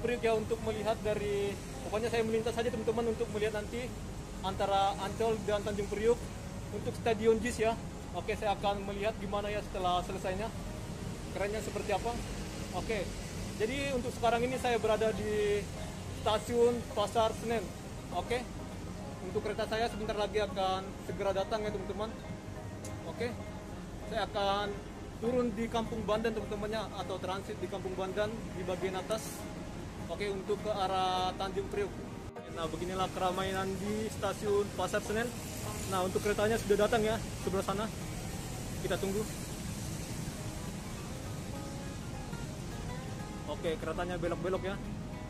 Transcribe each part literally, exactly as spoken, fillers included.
Priok ya, untuk melihat dari, pokoknya saya melintas saja teman-teman untuk melihat nanti antara Ancol dan Tanjung Priok untuk Stadion Jis ya. Oke, saya akan melihat gimana ya setelah selesainya, kerennya seperti apa. Oke, jadi untuk sekarang ini saya berada di stasiun Pasar Senen. Oke, untuk kereta saya sebentar lagi akan segera datang ya teman-teman. Oke, saya akan turun di Kampung Bandan teman-temannya, atau transit di Kampung Bandan di bagian atas. Oke, untuk ke arah Tanjung Priok. Nah, beginilah keramaian di stasiun Pasar Senen. Nah, untuk keretanya sudah datang ya, sebelah sana. Kita tunggu. Oke, keretanya belok-belok ya.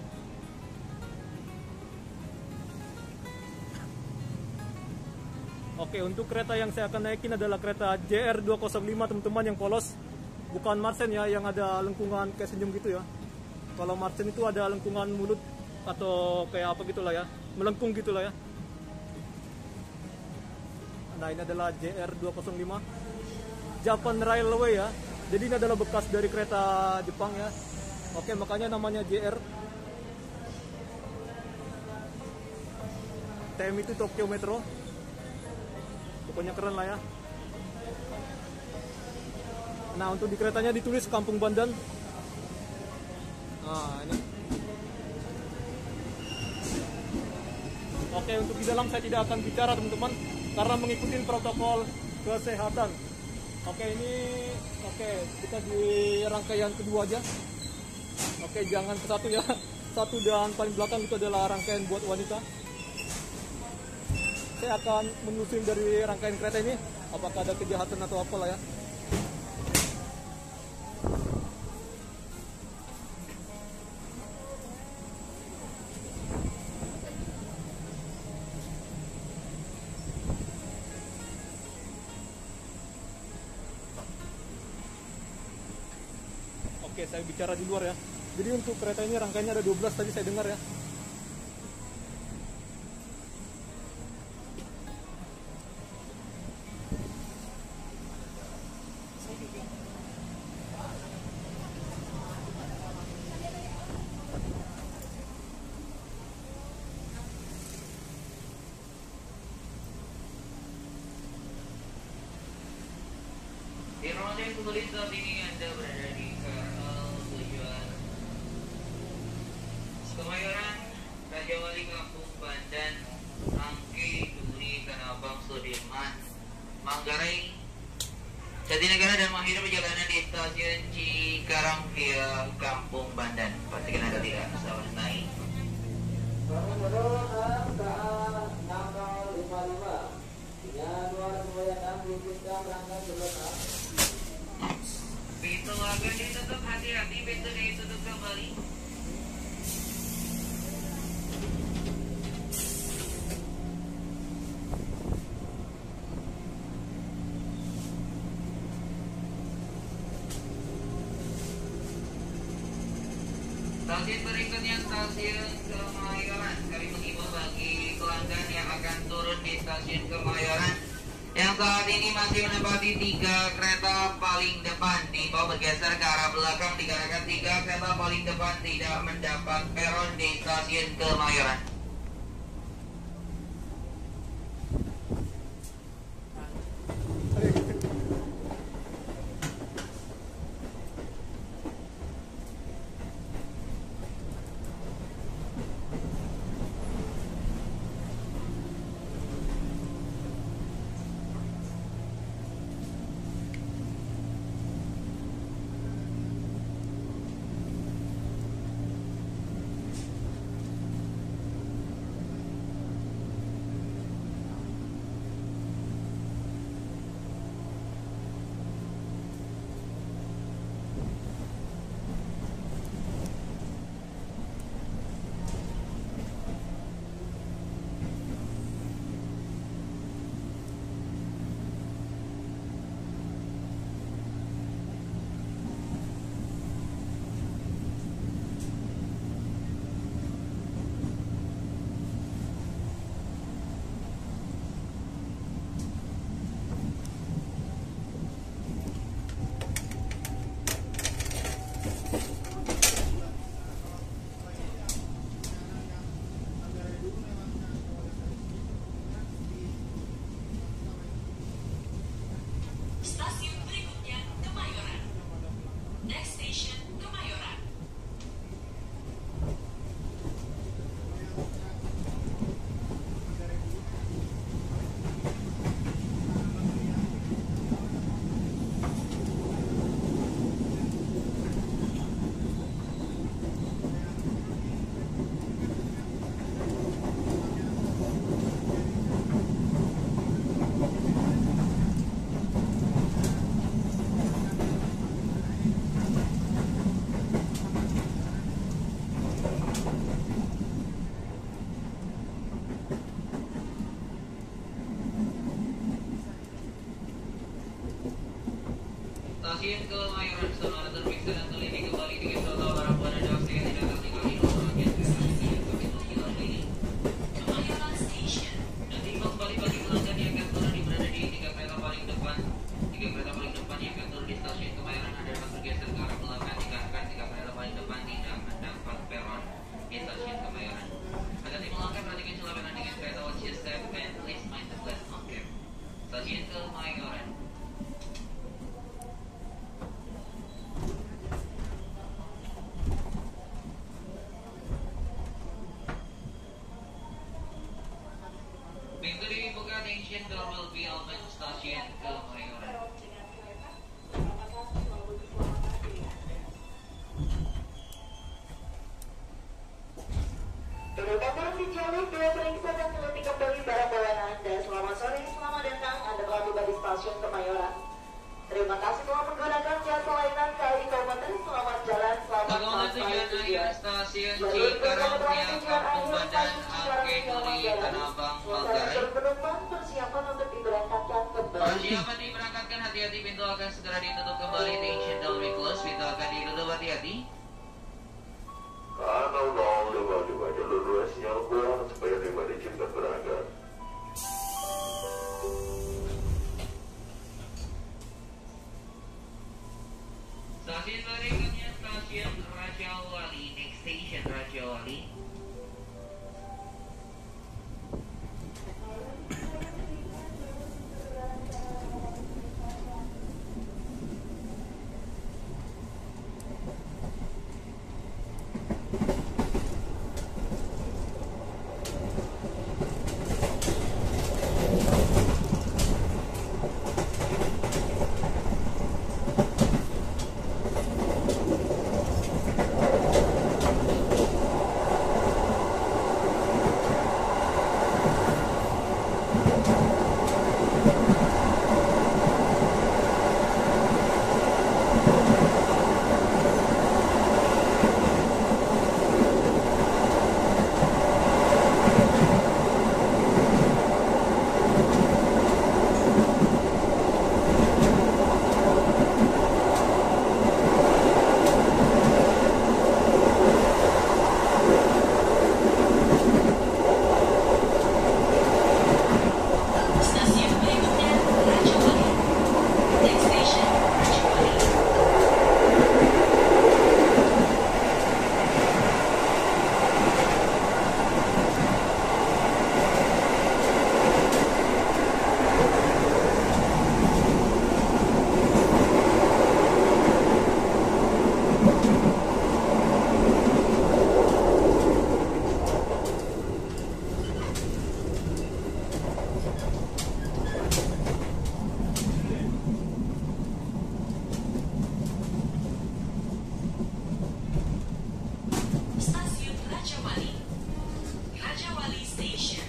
Oke, untuk kereta yang saya akan naikin adalah kereta J R dua nol lima teman-teman, yang polos. Bukan Marsen ya, yang ada lengkungan kayak senyum gitu ya. Kalau Marsen itu ada lengkungan mulut atau kayak apa gitulah ya, melengkung gitulah ya. Nah, ini adalah J R dua nol lima Japan Railway ya. Jadi ini adalah bekas dari kereta Jepang ya. Oke, makanya namanya J R. T M itu Tokyo Metro. Pokoknya keren lah ya. Nah, untuk di keretanya ditulis Kampung Bandan. Nah, ini. Oke, untuk di dalam saya tidak akan bicara teman-teman, karena mengikuti protokol kesehatan. Oke, ini oke, kita di rangkaian kedua aja. Oke, jangan ke satu ya. Satu dan paling belakang itu adalah rangkaian buat wanita. Saya akan menelusuri dari rangkaian kereta ini apakah ada kejahatan atau apalah ya. Oke, saya bicara di luar ya. Jadi untuk kereta ini rangkaiannya ada dua belas tadi saya dengar ya. Informasi yang kembali saat ini Anda berada di K L tujuan Kemayoran, Raja Wali Kampung Bandan, Angke, Duri, Tanah Abang, Sudirman, Manggarai, Jatinegara, dan mengakhiri perjalanan di stasiun Cikarang via Kampung Bandan. Pastikan Anda tidak salah naik. Pintu akan ditutup, hati-hati pintu ditutup kembali. Stasiun berikutnya stasiun Kemayoran. Kami mengimbau bagi pelanggan yang akan turun di stasiun Kemayoran yang saat ini masih menempati tiga kereta paling depan, diimbau bergeser ke arah belakang dikarenakan tiga kereta paling depan tidak mendapat peron di stasiun Kemayoran. Stasiun Kemayoran, saudara terperiksa dan teliti kembali tiket total barang pada dalam yang tidak tertinggal di nomor bagian kereta api yang kami tujuan ini. Kemayoran Station. Nanti kembali bagi pelanggan yang akan turun di berada di tiga kereta paling depan. Tiga kereta paling depan yang akan turun di stasiun Kemayoran ada dapat bergeser ke arah belakang dikarenakan tiga kereta paling depan tidak mendapat peron di stasiun Kemayoran. Agar dimulangkan perhatikan celah dengan kereta watch your step and please mind the platform care. Stasiun Kemayoran. Pintu dibuka, attention, door will be open, stasiun Kemayoran. Kedudukan turun di jalur dua periksa dan teliti kembali barang bawaan Anda. Selamat sore, selamat datang. Anda telah tiba di stasiun Kemayoran. Terima kasih telah menggunakan jasa layanan K I Komuter. Selamat jalan, selamat Bangunan tujuan akhir stasiun Cikarang via Kampung Badan Ake Duri Tanah Abang Manggarai. Penumpang persiapan untuk diberangkatkan kembali. Persiapan diberangkatkan, hati-hati, pintu akan segera ditutup kembali. Attention, door will close, pintu akan ditutup, hati-hati. Karena undang lima-lima jalur dua sinyal kurang supaya lima dicipta berangkat. Stasiun berikutnya stasiun Raja Wali. Next station Raja Wali. Stasiun berikutnya Raja Wali. Next station Raja Wali. Stasiun Raja Wali. Raja Wali Station.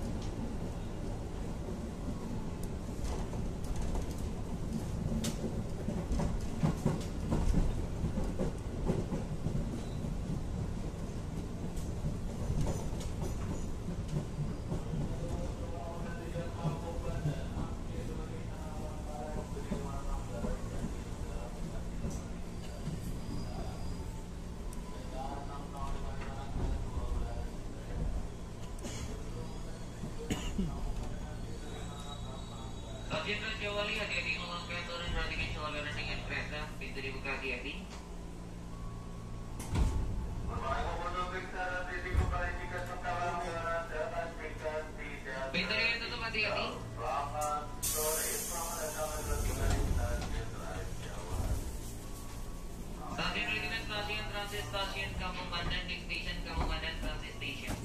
Stasiun Raja Wali, hati-hati melangkah turun, perhatikan celah kanan dengan kereta. Pintu dibuka, hati-hati. Pintu ditutup, hati-hati. Selamat sore, selamat datang kembali di stasiun Raja Wali. Stasiun berikutnya stasiun transit stasiun Kampung Pandan. Next station Kampung Pandan Transit Station.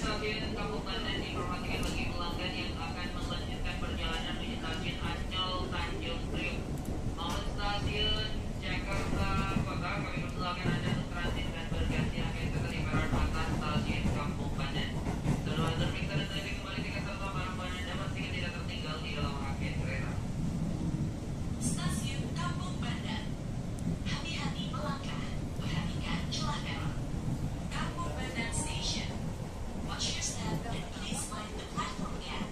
stasiun Kampung Bandan diinformasikan bagi pelanggan yang akan melanjutkan perjalanan menuju stasiun Ancol Tanjung Priok maupun stasiun Jakarta Kota, kami persilakan Anda untuk transit dan berganti akhir kata di peron atas stasiun Kampung Bandan. Setelah terperiksa dan teliti kembali tiket serta barang-barang Anda pastikan tidak tertinggal di dalam akhir kereta. Stasiun Kampung Bandan. Hati-hati melangkah, perhatikan celah belok. Kampung Bandan Station. Watch your step and please mind the platform gap.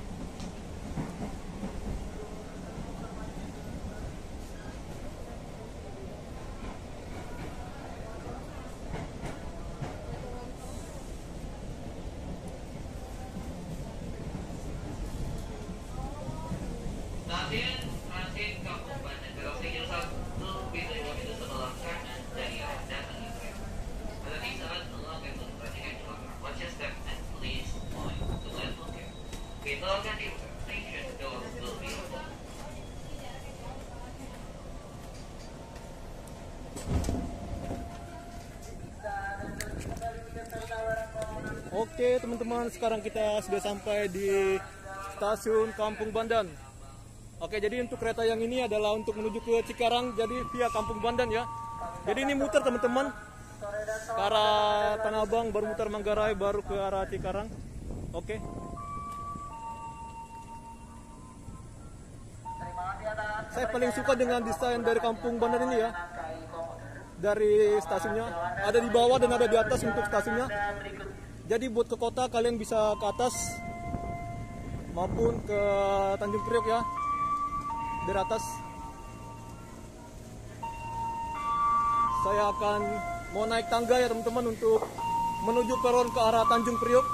Stasiun transit Kampung Bandan belok sejauh satu pintu dua pintu sebelah kanan dari arah datang yang kereta. Tetapi saat melangkah untuk perhatikan celah belok. Watch your step and please mind the platform gap. Pintu akan dibuka. Station doors will be open. Oke teman-teman, sekarang kita sudah sampai di stasiun Kampung Bandan. Oke, jadi untuk kereta yang ini adalah untuk menuju ke Cikarang, jadi via Kampung Bandan ya. Jadi ini muter teman-teman, ke arah Tanah Abang, baru muter Manggarai, baru ke arah Cikarang. Oke. Saya paling suka dengan desain dari Kampung Bandan ini ya. Dari stasiunnya, ada di bawah dan ada di atas untuk stasiunnya. Jadi buat ke kota kalian bisa ke atas maupun ke Tanjung Priok ya, dari atas. Saya akan mau naik tangga ya teman-teman untuk menuju peron ke arah Tanjung Priok.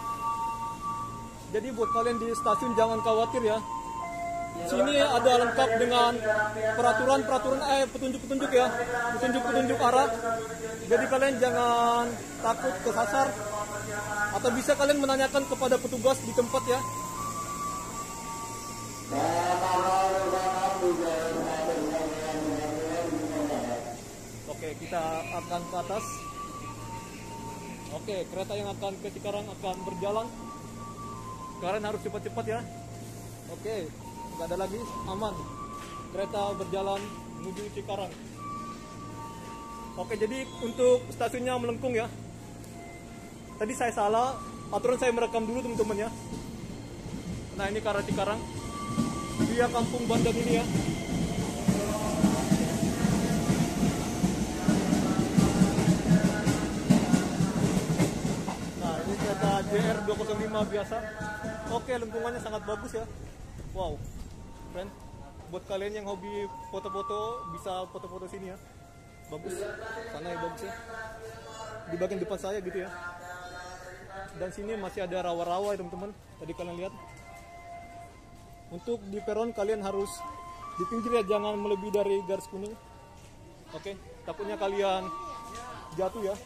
Jadi buat kalian di stasiun jangan khawatir ya. Sini ada lengkap dengan peraturan-peraturan eh petunjuk-petunjuk ya, petunjuk-petunjuk arah. Jadi kalian jangan takut kesasar, atau bisa kalian menanyakan kepada petugas di tempat ya. Oke, kita akan ke atas. Oke, kereta yang akan ke Cikarang akan berjalan. Kalian harus cepat-cepat ya. Oke, nggak ada lagi, aman. Kereta berjalan menuju Cikarang. Oke, jadi untuk stasiunnya melengkung ya. Tadi saya salah, aturan saya merekam dulu teman-teman ya. Nah ini ke arah Cikarang, via Kampung Bandan ini ya. Nah ini kereta J R dua nol lima biasa. Oke, lengkungannya sangat bagus ya. Wow, keren. Buat kalian yang hobi foto-foto, bisa foto-foto sini ya. Bagus, sana ya bagus ya. Di bagian depan saya gitu ya. Dan sini masih ada rawa-rawa ya teman-teman. Tadi kalian lihat. Untuk di peron kalian harus di pinggir ya, jangan melebihi dari garis kuning. Oke, takutnya kalian jatuh ya.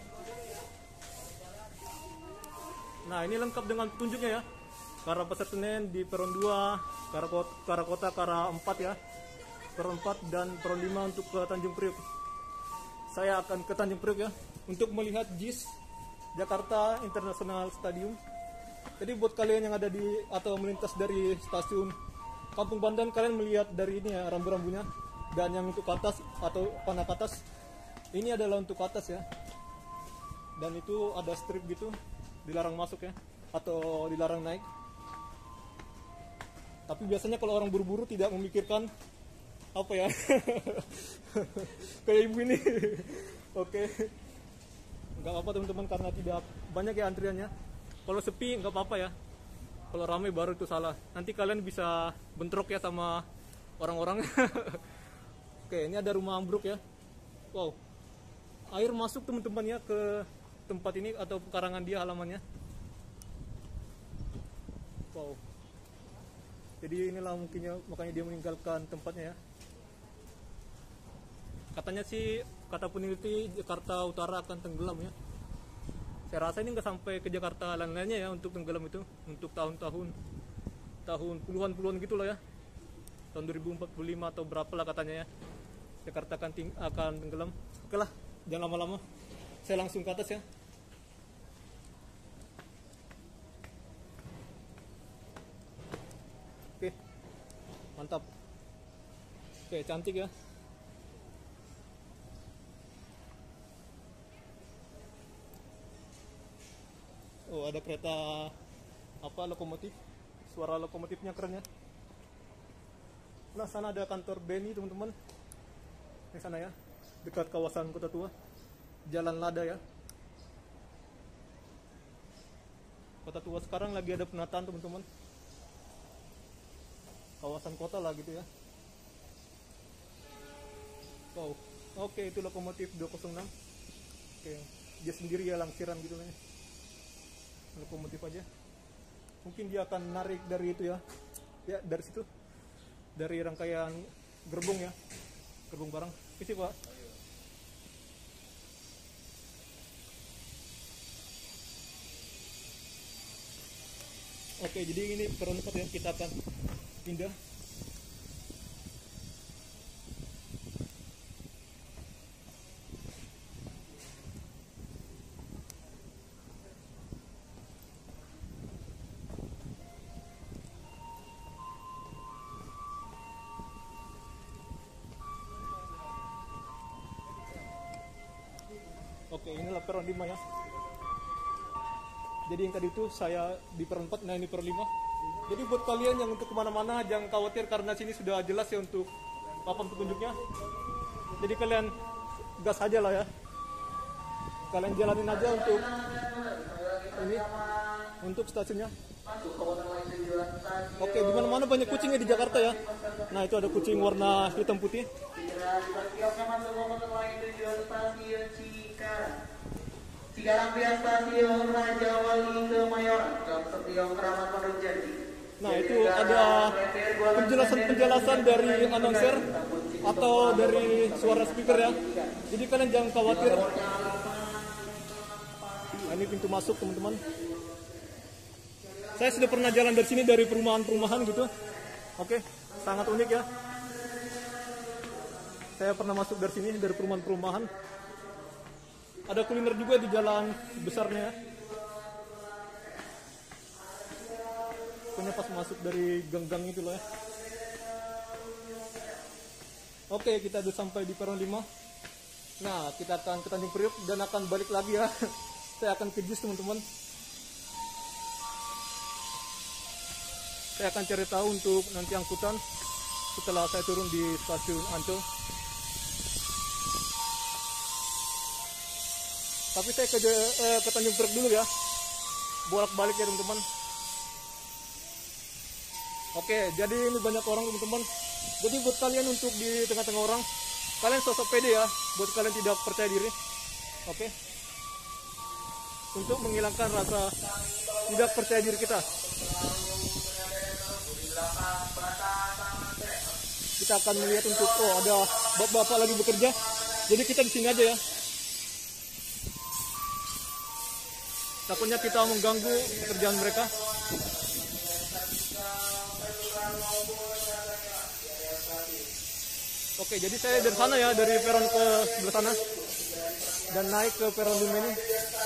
Nah ini lengkap dengan petunjuknya ya. Ke arah Pasar Senen di peron dua, ke arah kota, ke arah kota, ke arah empat ya. Peron empat dan peron lima untuk ke Tanjung Priok. Saya akan ke Tanjung Priok ya, untuk melihat J I S Jakarta International Stadium. Jadi buat kalian yang ada di atau melintas dari stasiun Kampung Bandan, kalian melihat dari ini ya rambu-rambunya. Dan yang untuk ke atas atau panah ke atas, ini adalah untuk ke atas ya. Dan itu ada strip gitu, dilarang masuk ya, atau dilarang naik. Tapi biasanya kalau orang buru-buru tidak memikirkan apa ya, kayak ibu ini. Oke, nggak apa-apa teman-teman, karena tidak banyak ya antriannya. Kalau sepi nggak apa-apa ya, kalau ramai baru itu salah. Nanti kalian bisa bentrok ya sama orang-orang. Oke, ini ada rumah ambruk ya. Wow, air masuk teman-teman ya ke tempat ini atau pekarangan dia halamannya. Wow, jadi inilah mungkinnya makanya dia meninggalkan tempatnya ya. Katanya sih, kata peneliti Jakarta Utara akan tenggelam ya. Saya rasa ini nggak sampai ke Jakarta lain-lainnya ya untuk tenggelam itu, untuk tahun-tahun tahun puluhan-puluhan gitu lah ya, tahun dua ribu empat puluh lima atau berapa lah katanya ya, Jakarta akan, ting- akan tenggelam. Oke lah, jangan lama-lama, saya langsung ke atas ya. Mantap. Oke, cantik ya. Oh, ada kereta apa lokomotif. Suara lokomotifnya keren ya. Nah, sana ada kantor B N I teman-teman. Di sana ya, dekat kawasan Kota Tua. Jalan Lada ya. Kota Tua sekarang lagi ada penataan teman-teman. Kawasan kota lah gitu ya. Wow. Oke, itu lokomotif dua nol enam. Oke, dia sendiri ya langsiran gitu ya. Lokomotif aja. Mungkin dia akan narik dari itu ya. Ya, dari situ. Dari rangkaian gerbong ya. Gerbong barang. Isi, Pak. Oke, jadi ini peron empat ya, kita akan pindah. Oke, inilah peron lima ya. Jadi yang tadi itu saya di peron empat, nah ini peron lima. Jadi buat kalian yang untuk kemana-mana jangan khawatir karena sini sudah jelas ya untuk papan petunjuknya. Jadi kalian gas aja lah ya. Kalian jalanin aja untuk ini, untuk stasiunnya. Oke, di mana-mana banyak kucingnya di Jakarta ya. Nah itu ada kucing warna hitam putih. Cikarang via stasiun Raja Wali Kemayoran, Stasiun Keramat Pondok Jati. Nah itu ada penjelasan-penjelasan dari announcer atau dari suara speaker ya. Jadi kalian jangan khawatir. Nah, ini pintu masuk teman-teman. Saya sudah pernah jalan dari sini dari perumahan-perumahan gitu. Oke, sangat unik ya. Saya pernah masuk dari sini dari perumahan-perumahan. Ada kuliner juga di jalan besarnya. Pokoknya pas masuk dari gang-gang itu loh ya. Oke, kita udah sampai di peron lima. Nah, kita akan ke Tanjung Priok dan akan balik lagi ya. Saya akan ke Jis teman-teman. Saya akan cari tahu untuk nanti angkutan setelah saya turun di stasiun Ancol. Tapi saya ke, eh, ke Tanjung Priok dulu ya. Bolak-balik ya teman-teman. Oke, jadi ini banyak orang teman-teman. Jadi buat kalian untuk di tengah-tengah orang, kalian sosok pede ya. Buat kalian tidak percaya diri. Oke. Untuk menghilangkan rasa tidak percaya diri kita. Kita akan melihat untuk, oh ada bapak-bapak lagi bekerja. Jadi kita di sini aja ya. Takutnya kita mengganggu pekerjaan mereka. Oke, jadi saya dari sana ya, dari peron ke sebelah sana dan naik ke peron lima ini.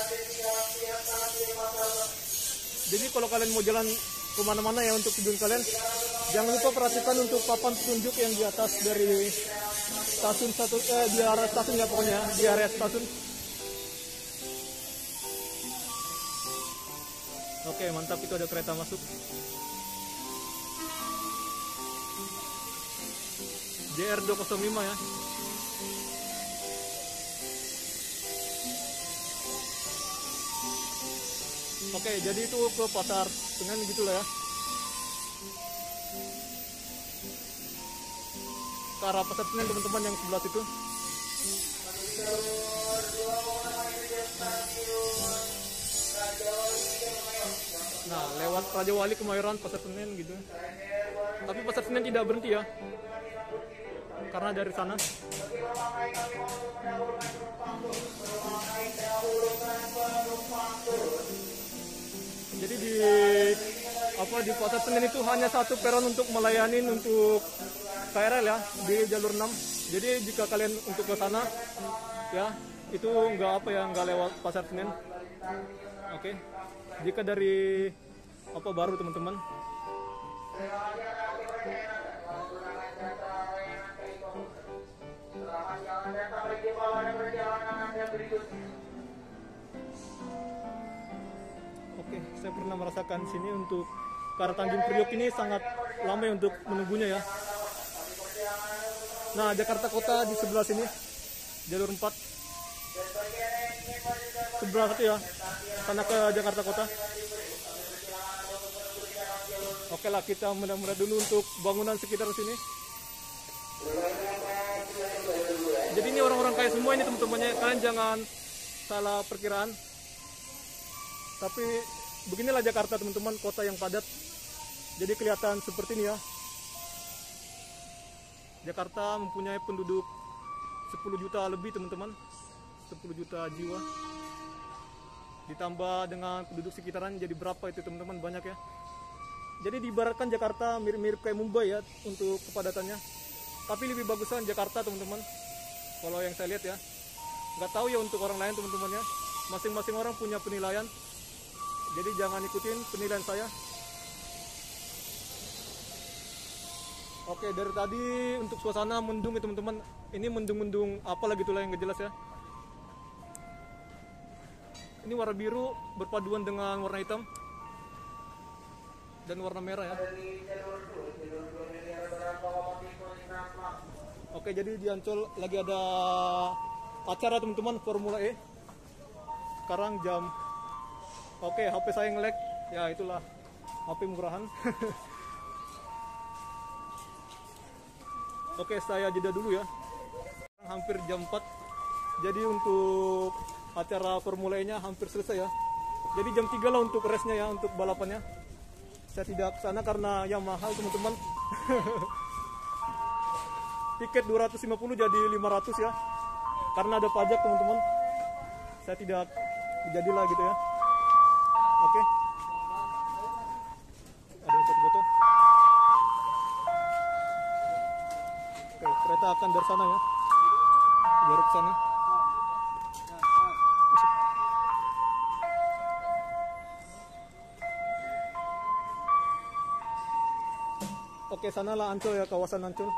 Jadi kalau kalian mau jalan kemana-mana ya untuk tujuan kalian, jangan lupa perhatikan untuk papan petunjuk yang di atas dari stasiun satu, eh, di area stasiun ya pokoknya, di area stasiun. Oke, mantap, itu ada kereta masuk. J R dua nol lima ya. Oke, jadi itu ke Pasar Senen gitulah ya. Ke arah Pasar Senen teman-teman yang sebelah situ. Nah, lewat Raja Wali Kemayoran, Pasar Senen gitu. Tapi Pasar Senen tidak berhenti ya. Karena dari sana. Jadi di apa di Pasar Senen itu hanya satu peron untuk melayani untuk K R L ya di jalur enam. Jadi jika kalian untuk ke sana ya itu nggak apa ya nggak lewat Pasar Senen. Oke. Jika dari apa baru teman-teman. Selamat datang di pada perjalanan Anda berikutnya. Oke, saya pernah merasakan sini untuk ke arah Tanjung Priok ini sangat lama ya untuk menunggunya ya. Nah, Jakarta Kota di sebelah sini, jalur empat. Sebelah satu ya, sana ke Jakarta Kota. Oke lah, kita mudah-mudahan dulu untuk bangunan sekitar sini. Jadi ini orang-orang kaya semua ini teman-temannya, kalian jangan salah perkiraan. Tapi beginilah Jakarta teman-teman, kota yang padat. Jadi kelihatan seperti ini ya. Jakarta mempunyai penduduk sepuluh juta lebih teman-teman, sepuluh juta jiwa. Ditambah dengan penduduk sekitaran jadi berapa itu teman-teman, banyak ya. Jadi diibaratkan Jakarta mirip-mirip kayak Mumbai ya untuk kepadatannya. Tapi lebih bagusan Jakarta teman-teman. Kalau yang saya lihat ya, nggak tahu ya untuk orang lain teman-teman ya. Masing-masing orang punya penilaian. Jadi jangan ikutin penilaian saya. Oke, dari tadi untuk suasana mendung ya teman-teman. Ini mendung-mendung apa lagi itulah yang nggak jelas ya. Ini warna biru berpaduan dengan warna hitam dan warna merah ya. Oke, jadi di Ancol lagi ada acara teman-teman Formula E. Sekarang jam. Oke, H P saya nge-lag. Ya itulah H P murahan. Oke, saya jeda dulu ya. Hampir jam empat. Jadi untuk acara Formula E-nya hampir selesai ya. Jadi jam tiga lah untuk race-nya ya, untuk balapannya. Saya tidak kesana karena yang mahal teman-teman. Tiket dua ratus lima puluh jadi lima ratus ya. Karena ada pajak teman-teman. Saya tidak jadilah gitu ya. Oke. Ada yang foto-foto. Oke, kereta akan dari sana ya. Baru ke sana. Oke, sanalah Ancol ya, kawasan Ancol.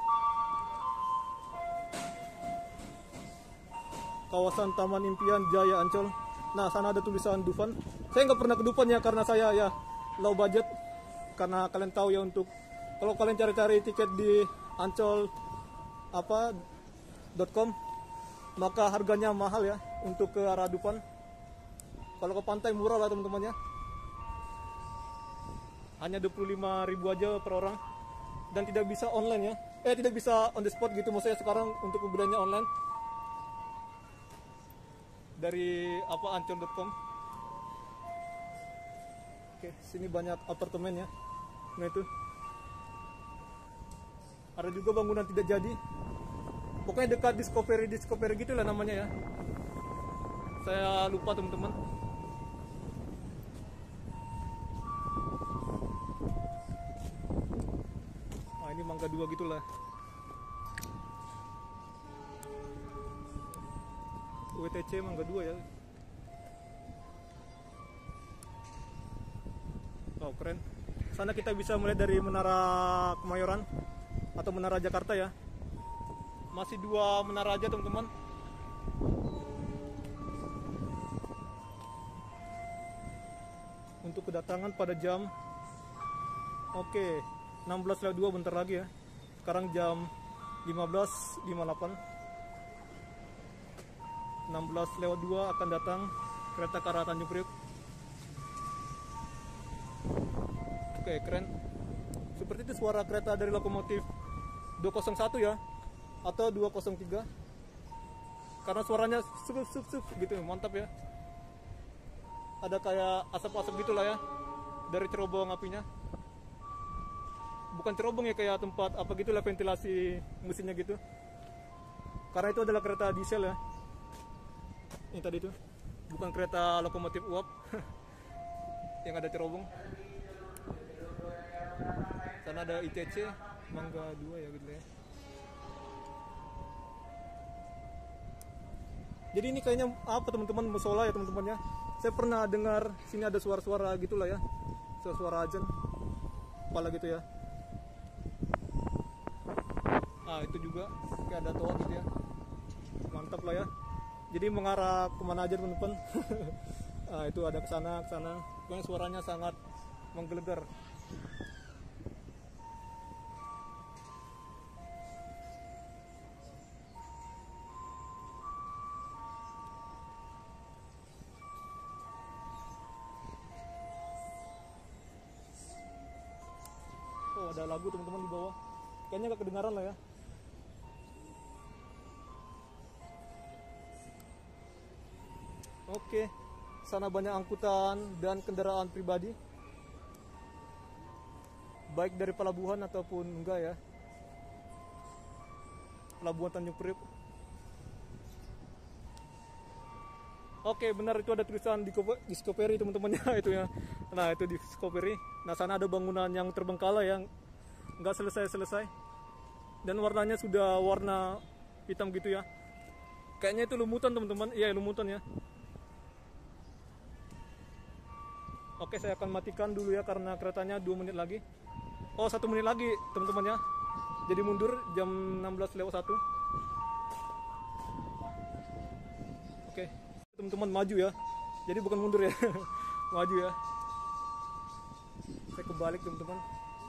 Kawasan Taman Impian Jaya Ancol. Nah, sana ada tulisan Dufan. Saya nggak pernah ke Dufan ya, karena saya ya low budget. Karena kalian tahu ya, untuk kalau kalian cari-cari tiket di Ancol apa .com, maka harganya mahal ya untuk ke arah Dufan. Kalau ke pantai murah lah teman-teman ya. Hanya dua puluh lima ribu aja per orang. Dan tidak bisa online ya. Eh, tidak bisa on the spot gitu. Maksudnya sekarang untuk pembeliannya online. Dari apa ancol dot com. Oke, sini banyak apartemen ya. Nah itu. Ada juga bangunan tidak jadi. Pokoknya dekat Discovery Discovery gitu lah namanya ya. Saya lupa teman-teman. Nah, ini Mangga dua gitulah. W T C Mangga dua ya. Oh, keren. Sana kita bisa melihat dari Menara Kemayoran atau Menara Jakarta ya. Masih dua menara aja teman-teman. Untuk kedatangan pada jam Oke, enam belas lewat dua bentar lagi ya. Sekarang jam lima belas lima puluh delapan. enam belas lewat dua akan datang kereta ke arah Tanjung Priok. Oke, keren. Seperti itu suara kereta dari lokomotif dua nol satu ya, atau dua nol tiga. Karena suaranya sup sup sup gitu, mantap ya. Ada kayak asap-asap gitulah ya dari cerobong apinya. Bukan cerobong ya, kayak tempat apa gitulah ventilasi mesinnya gitu. Karena itu adalah kereta diesel ya. Ini tadi tuh bukan kereta lokomotif uap yang ada cerobong. Sana ada I T C Mangga dua ya gitu ya. Jadi ini kayaknya apa teman-teman, musola ya teman-teman ya. Saya pernah dengar sini ada suara-suara gitulah ya, suara-suara azan kepala gitu ya. Ah, itu juga kayak ada toa gitu ya. Jadi mengarah kemana aja teman-teman. Nah, itu ada ke sana ke sana. Pokoknya suaranya sangat menggelegar. Oh, ada lagu teman-teman di bawah. Kayaknya gak kedengaran lah ya. Oke, sana banyak angkutan dan kendaraan pribadi, baik dari pelabuhan ataupun enggak ya. Pelabuhan Tanjung Priok. Oke, benar, itu ada tulisan Discovery teman-temannya itu ya. Nah, itu Discovery. Nah, sana ada bangunan yang terbengkalai yang nggak selesai-selesai. Dan warnanya sudah warna hitam gitu ya. Kayaknya itu lumutan teman-teman. Iya, lumutan ya. Oke, saya akan matikan dulu ya karena keretanya dua menit lagi. Oh, satu menit lagi teman-teman ya. Jadi mundur jam enam belas lewat satu. Oke, teman-teman maju ya. Jadi bukan mundur ya. Maju ya. Saya kebalik teman-teman.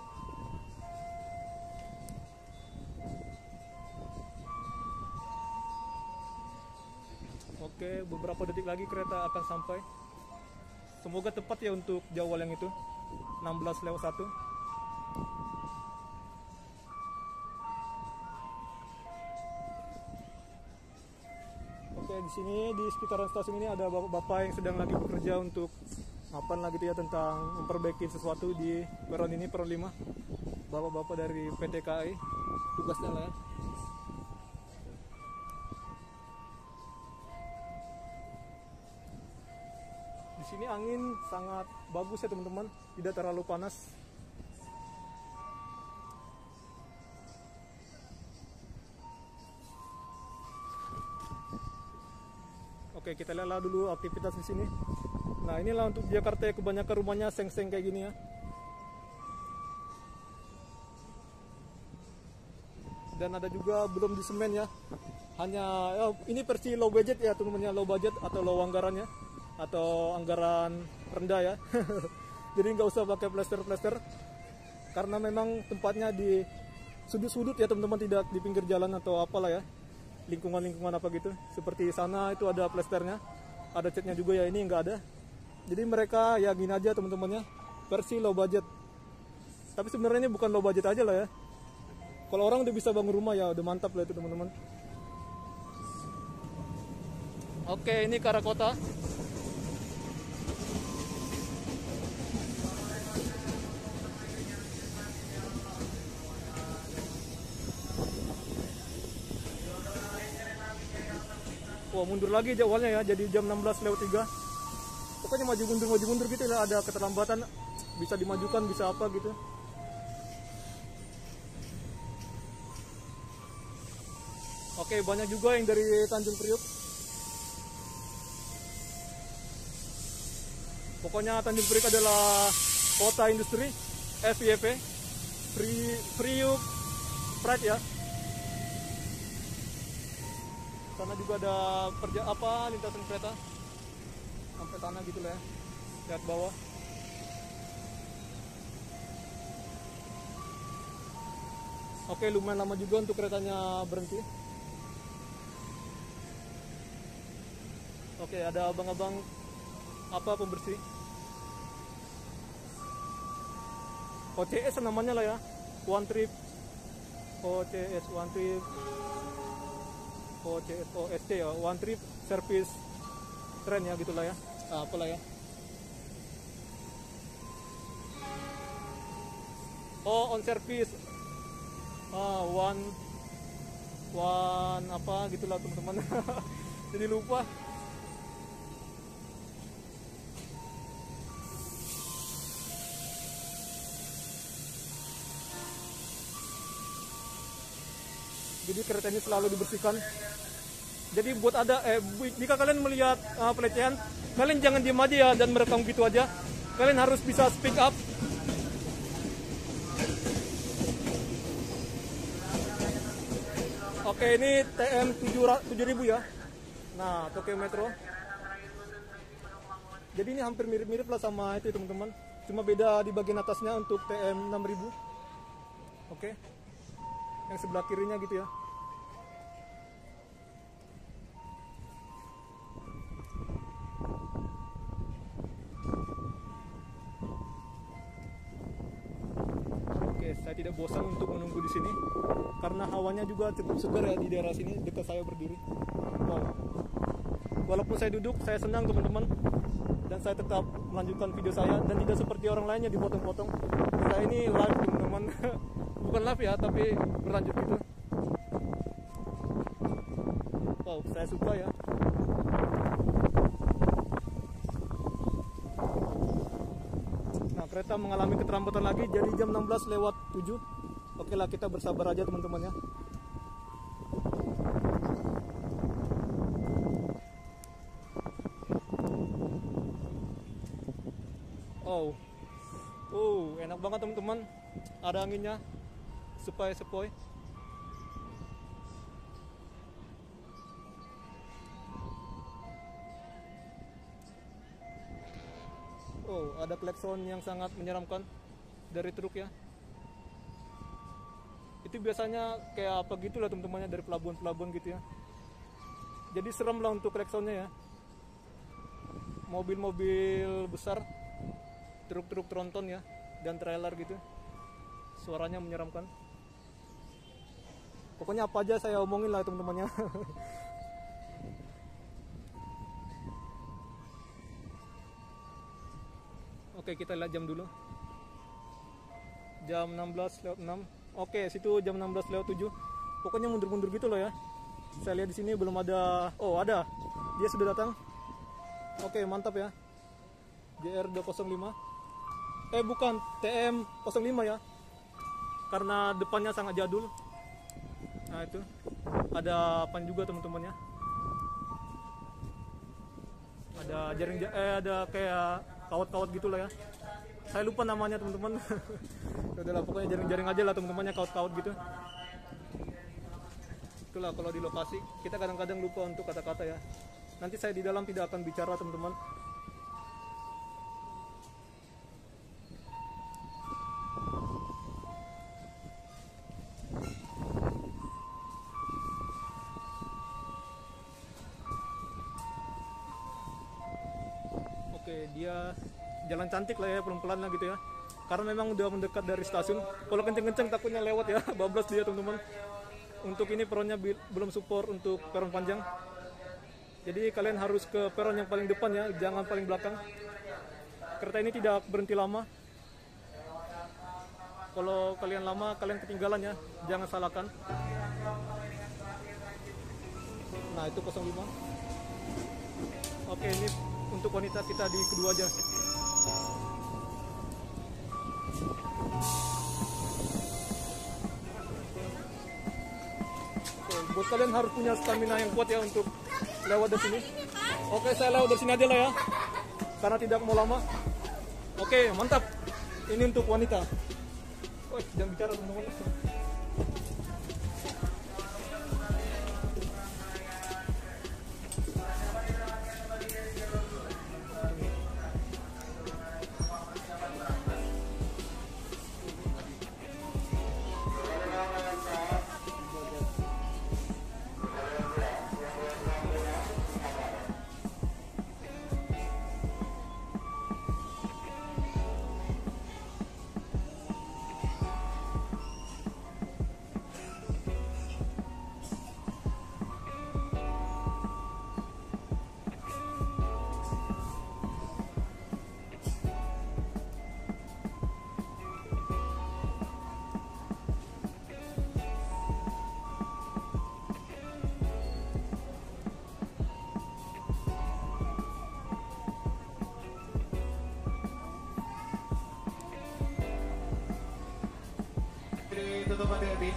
Oke, beberapa detik lagi kereta akan sampai. Semoga tepat ya untuk jadwal yang itu enam belas lewat satu. Oke, di sini di sekitaran stasiun ini ada bapak-bapak yang sedang lagi bekerja untuk apa lagi gitu ya, tentang memperbaiki sesuatu di peron ini, peron lima. Bapak-bapak dari P T K A I tugasnya lah ya. Di sini angin sangat bagus ya teman-teman, tidak terlalu panas. Oke, kita lihat dulu aktivitas di sini. Nah, inilah untuk Jakarta, kebanyakan rumahnya seng-seng kayak gini ya. Dan ada juga belum di semen ya. Hanya ya, ini versi low budget ya teman-teman, low budget atau low anggaran ya. Atau anggaran rendah ya. Jadi nggak usah pakai plester-plester karena memang tempatnya di sudut-sudut ya teman-teman, tidak di pinggir jalan atau apalah ya, lingkungan-lingkungan apa gitu. Seperti sana itu ada plesternya, ada catnya juga ya, ini nggak ada. Jadi mereka ya gini aja teman-temannya, versi low budget. Tapi sebenarnya ini bukan low budget aja lah ya. Kalau orang udah bisa bangun rumah ya udah mantap lah itu teman-teman. Oke, ini ke arah kota. Wah, mundur lagi jadwalnya ya, jadi jam enam belas lewat tiga. Pokoknya maju mundur maju mundur gitu lah, ada keterlambatan, bisa dimajukan, bisa apa gitu. Oke, banyak juga yang dari Tanjung Priok. Pokoknya Tanjung Priok adalah kota industri, F Y P, Priok Pride ya. Sana juga ada perja apa lintasan kereta sampai sana gitu lah ya, lihat bawah. Oke, lumayan lama juga untuk keretanya berhenti. Oke, ada abang-abang apa pembersih, O C S namanya lah ya, one trip, O C S one trip, O C S O S C ya, one trip service train ya gitulah ya, nah, apalah ya. Oh, on service, ah, one one apa gitulah teman-teman. Jadi lupa. Jadi kereta ini selalu dibersihkan. Jadi buat ada, eh, jika kalian melihat uh, pelecehan, kalian jangan diam aja ya dan merekam gitu aja. Kalian harus bisa speak up. Oke, ini T M tujuh ribu ya. Nah, Tokyo Metro. Jadi ini hampir mirip-mirip lah sama itu teman-teman. Cuma beda di bagian atasnya untuk T M enam ribu. Oke. Yang sebelah kirinya gitu ya. Oke, saya tidak bosan untuk menunggu di sini karena hawanya juga cukup segar ya di daerah sini dekat saya berdiri. Wow. Walaupun saya duduk, saya senang teman-teman, dan saya tetap melanjutkan video saya dan tidak seperti orang lainnya dipotong-potong. Saya ini live teman-teman, bukan live ya, tapi berlanjut gitu. Wow, saya suka ya. Nah, kereta mengalami keterlambatan lagi, jadi jam enam belas lewat tujuh. Oke lah, kita bersabar aja teman-teman ya. Oh, oh, enak banget teman-teman. Ada anginnya, sepoi-sepoi. Oh, ada klakson yang sangat menyeramkan dari truk ya. Itu biasanya kayak apa gitulah teman-temannya, dari pelabuhan-pelabuhan gitu ya. Jadi serem lah untuk klaksonnya ya. Mobil-mobil besar, truk-truk tronton ya, dan trailer gitu, suaranya menyeramkan. Pokoknya apa aja saya omongin lah teman-temannya. Oke, kita lihat jam dulu. Jam enam belas lewat enam. Oke, situ jam enam belas lewat tujuh. Pokoknya mundur-mundur gitu loh ya. Saya lihat di sini belum ada. Oh, ada. Dia sudah datang. Oke, mantap ya. J R dua nol lima. Eh bukan, T M nol lima ya. Karena depannya sangat jadul. Nah, itu. Ada pan juga teman-teman ya. Ada jaring eh ada kayak kawat-kawat gitulah ya. Saya lupa namanya teman-teman. Udahlah, pokoknya jaring-jaring aja lah teman-temannya, kawat-kawat gitu. Itulah kalau di lokasi kita kadang-kadang lupa untuk kata-kata ya. Nanti saya di dalam tidak akan bicara teman-teman. Oke, dia jalan cantik lah ya, pelan-pelan lah gitu ya. Karena memang udah mendekat dari stasiun. Kalau kenceng-kenceng takutnya lewat ya, bablas dia teman-teman. Untuk ini peronnya belum support untuk peron panjang. Jadi kalian harus ke peron yang paling depan ya, jangan paling belakang. Kereta ini tidak berhenti lama. Kalau kalian lama, kalian ketinggalan ya, jangan salahkan. Nah, itu nol lima. Oke, ini untuk wanita kita di kedua aja. Oke, buat kalian harus punya stamina yang kuat ya untuk lewat dari sini. Oke, saya lewat dari sini aja lah ya, karena tidak mau lama. Oke, mantap. Ini untuk wanita. Oh, jangan bicara teman-teman. Tutup mata habis.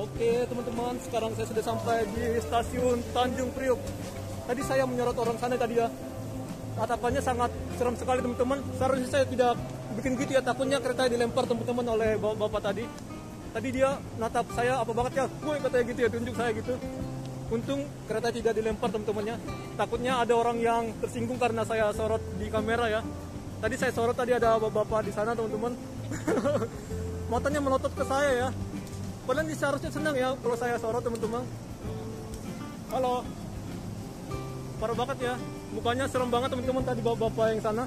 Oke teman-teman, sekarang saya sudah sampai di stasiun Tanjung Priok. Tadi saya menyorot orang sana tadi ya. Tatapannya sangat seram sekali teman-teman. Seharusnya saya tidak bikin gitu ya, takutnya kereta dilempar teman-teman oleh bapak tadi. Tadi dia natap saya apa banget ya, gue katanya gitu ya, tunjuk saya gitu. Untung kereta tidak dilempar teman-temannya. Takutnya ada orang yang tersinggung karena saya sorot di kamera ya. Tadi saya sorot, tadi ada bapak-bapak di sana teman-teman. Matanya melotot ke saya ya. Padahal dia seharusnya senang ya kalau saya sorot teman-teman. Halo. Parah banget ya. Mukanya serem banget teman-teman tadi bapak-bapak yang sana.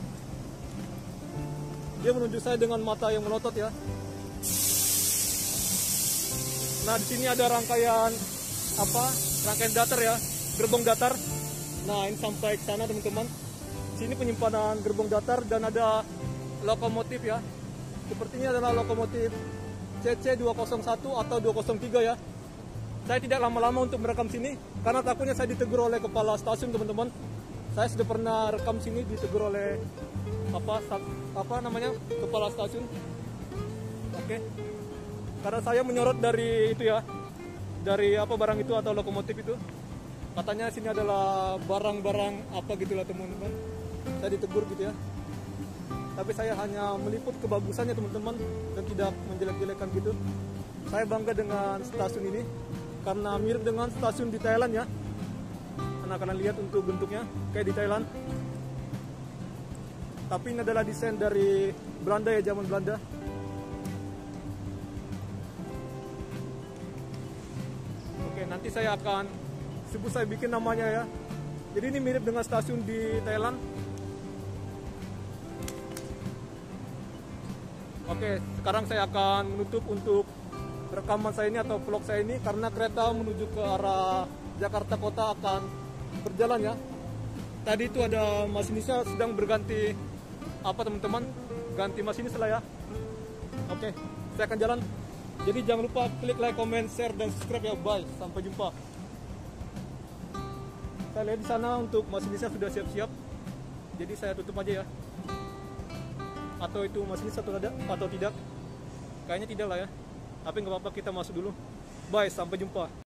Dia menunjuk saya dengan mata yang melotot ya. Nah, di sini ada rangkaian apa? Rangkaian datar ya, gerbong datar. Nah, ini sampai ke sana teman-teman. Sini penyimpanan gerbong datar dan ada lokomotif ya. Sepertinya adalah lokomotif C C dua nol satu atau dua nol tiga ya. Saya tidak lama-lama untuk merekam sini karena takutnya saya ditegur oleh kepala stasiun teman-teman. Saya sudah pernah rekam sini ditegur oleh apa apa namanya kepala stasiun. Oke. Karena saya menyorot dari itu ya, dari apa barang itu atau lokomotif itu. Katanya sini adalah barang-barang apa gitulah teman-teman. Saya ditegur gitu ya. Tapi saya hanya meliput kebagusannya teman-teman dan tidak menjelek-jelekan gitu. Saya bangga dengan stasiun ini karena mirip dengan stasiun di Thailand ya. Karena kalian lihat untuk bentuknya kayak di Thailand. Tapi ini adalah desain dari Belanda ya, zaman Belanda. Oke, nanti saya akan sebut, saya bikin namanya ya. Jadi ini mirip dengan stasiun di Thailand. Oke, sekarang saya akan menutup untuk rekaman saya ini atau vlog saya ini karena kereta menuju ke arah Jakarta Kota akan berjalan ya. Tadi itu ada masinisnya sedang berganti apa teman-teman, ganti masinis lah ya. Oke, saya akan jalan. Jadi jangan lupa klik like, comment, share, dan subscribe ya. Bye, sampai jumpa. Saya lihat di sana untuk masinisnya sudah siap-siap. Jadi saya tutup aja ya. Atau itu masinis atau tidak, atau tidak? Kayaknya tidak lah ya. Tapi nggak apa-apa, kita masuk dulu. Bye, sampai jumpa.